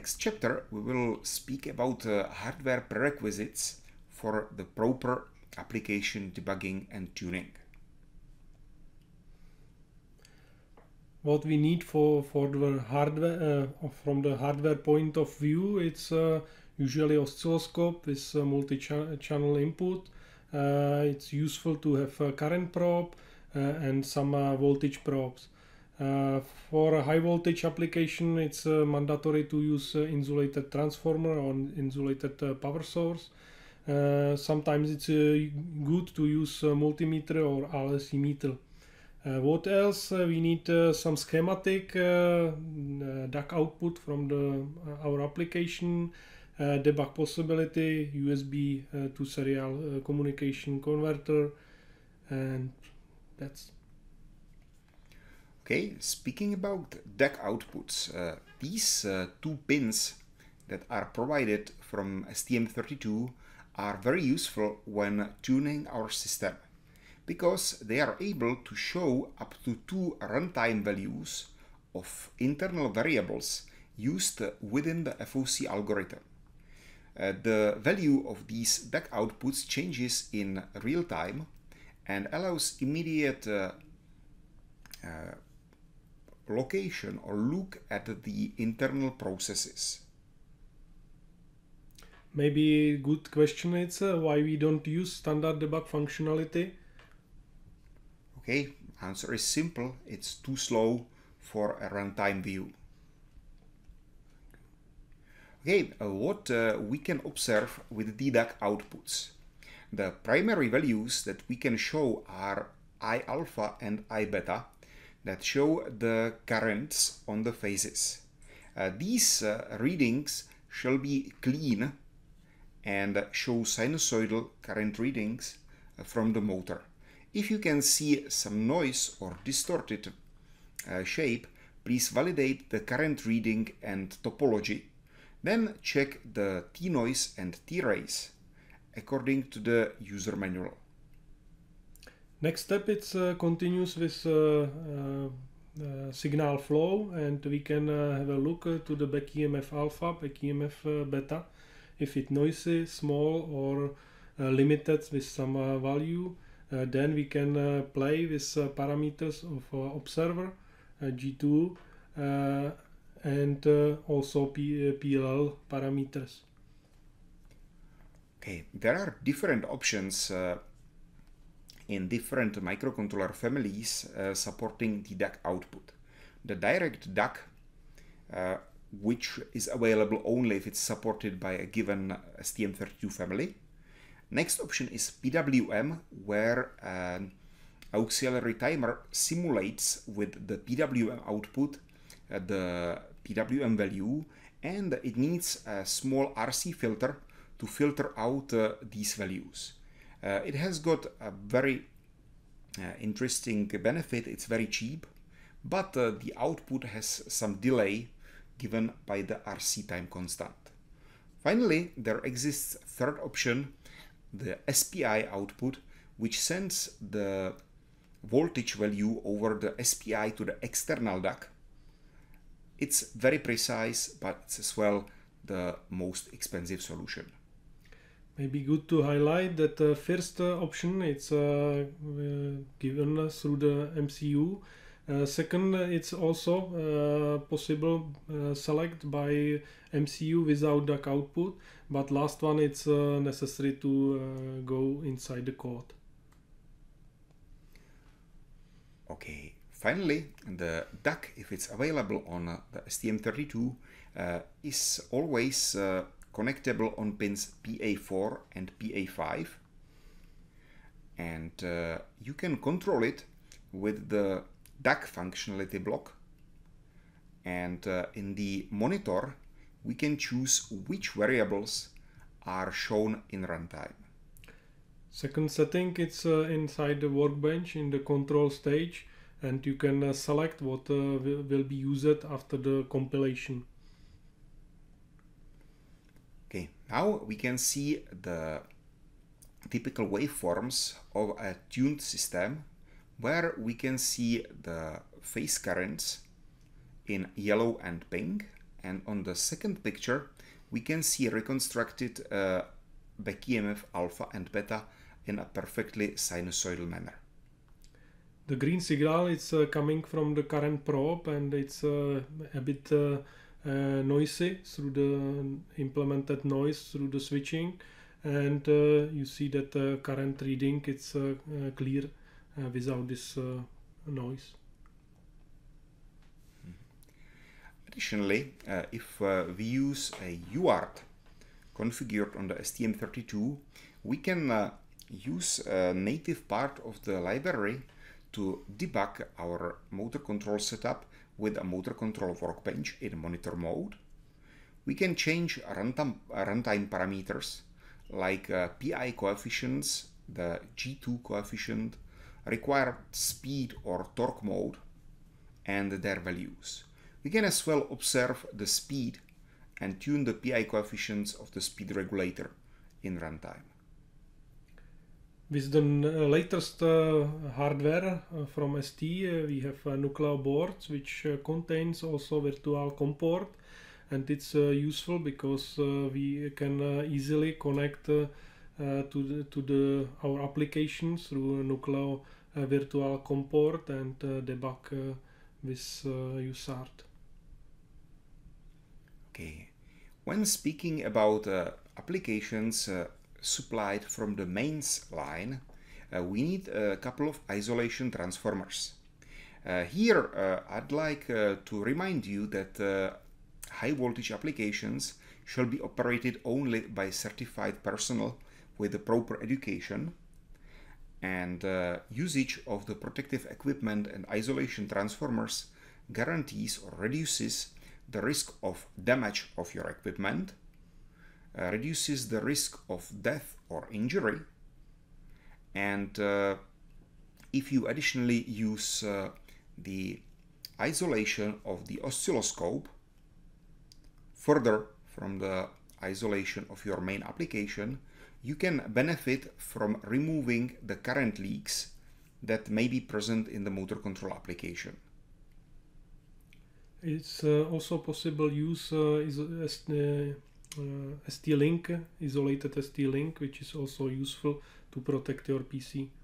next chapter, we will speak about hardware prerequisites for the proper application debugging and tuning. What we need for the hardware, from the hardware point of view, it's usually oscilloscope with multi-channel input. It's useful to have a current probe and some voltage probes. For a high voltage application, it's mandatory to use insulated transformer or insulated power source. Sometimes it's good to use multimeter or RLC meter. What else? We need some schematic DAC output from our application, debug possibility, USB to serial communication converter, and that's. Okay, speaking about DAC outputs, these two pins that are provided from STM32 are very useful when tuning our system, because they are able to show up to 2 runtime values of internal variables used within the FOC algorithm. The value of these DAC outputs changes in real time and allows immediate location or look at the internal processes. Maybe a good question is why we don't use standard debug functionality. Okay, answer is simple. It's too slow for a runtime view. Okay, what we can observe with the DAC outputs. The primary values that we can show are I alpha and I beta, that show the currents on the phases. These readings shall be clean and show sinusoidal current readings from the motor. If you can see some noise or distorted shape, please validate the current reading and topology. Then check the T-noise and T-rays according to the user manual. Next step, it's continues with signal flow, and we can have a look to the back EMF alpha, back EMF beta, if it's noisy, small or limited with some value. Then we can play with parameters of observer, G2, and also PLL parameters. Okay, there are different options in different microcontroller families supporting the DAC output. The direct DAC, which is available only if it's supported by a given STM32 family. Next option is PWM, where an auxiliary timer simulates with the PWM output the PWM value, and it needs a small RC filter to filter out these values. It has got a very interesting benefit. It's very cheap, but the output has some delay given by the RC time constant. Finally, there exists a third option, the SPI output, which sends the voltage value over the SPI to the external DAC. It's very precise, but it's as well the most expensive solution. Maybe good to highlight that the first option it's given through the MCU. Second, it's also possible select by MCU without DAC output, but last one it's necessary to go inside the code. Okay, finally, the DAC, if it's available on the STM32, is always connectable on pins PA4 and PA5, and you can control it with the DAC functionality block, and in the monitor we can choose which variables are shown in runtime. Second setting, it's inside the workbench in the control stage, and you can select what will be used after the compilation. Okay, now we can see the typical waveforms of a tuned system, where we can see the phase currents in yellow and pink, And on the second picture, we can see reconstructed back EMF alpha and beta in a perfectly sinusoidal manner. The green signal is coming from the current probe, and it's a bit noisy through the implemented noise through the switching, and you see that the current reading it's clear without this noise. Additionally, if we use a UART configured on the STM32, we can use a native part of the library to debug our motor control setup with a motor control workbench in monitor mode. We can change runtime parameters like PI coefficients, the G2 coefficient, required speed or torque mode, and their values. We can as well observe the speed and tune the PI coefficients of the speed regulator in runtime. With the latest hardware from ST, we have Nucleo boards which contains also virtual COM port, and it's useful because we can easily connect to our applications through Nucleo virtual COM port and debug with UART. Okay, when speaking about applications supplied from the mains line, we need a couple of isolation transformers. Here I'd like to remind you that high voltage applications shall be operated only by certified personnel with the proper education, and usage of the protective equipment and isolation transformers guarantees or reduces the risk of damage of your equipment, reduces the risk of death or injury, and if you additionally use the isolation of the oscilloscope further from the isolation of your main application, you can benefit from removing the current leaks that may be present in the motor control application. It's also possible use ST-Link, isolated ST-Link, which is also useful to protect your PC.